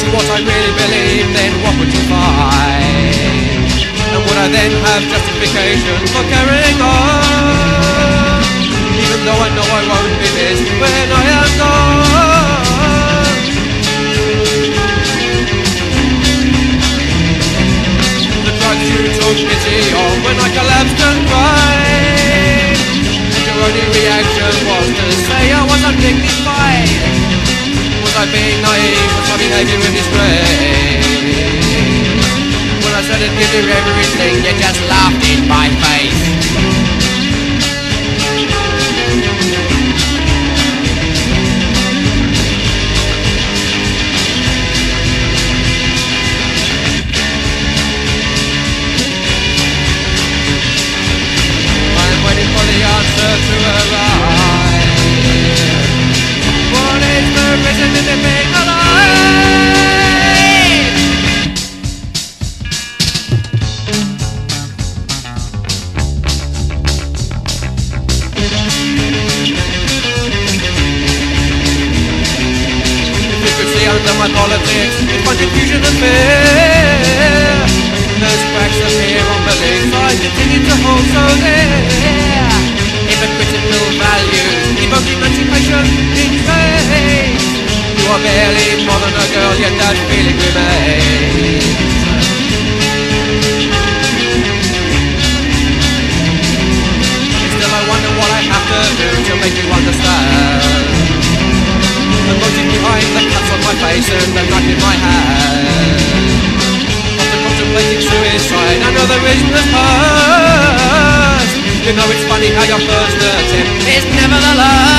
what I really believe, then what would you find? And would I then have justification for carrying on? Even though I know I won't be missed when I am gone. The drugs you took pity on when I collapsed and cried, and your only reaction was to say I was undignified. Was I being naive? Was my behaviour in disgrace? When I said I'd give you everything, you just laughed in my face. I'm waiting for the answer to arrive. What is the reason in being alive? Under my politics, it's my confusion and fear. Those cracks appear on beliefs I continue to hold so dear. Hypocritical values, evoke emancipation in faith. You are barely more than a girl, yet that feeling remains. Still I wonder what I have to do to make you understand. The motive behind the cuts on my face and the knife in my hand. After contemplating suicide, I know the reason has passed. You know it's funny how your first attempt is never the last.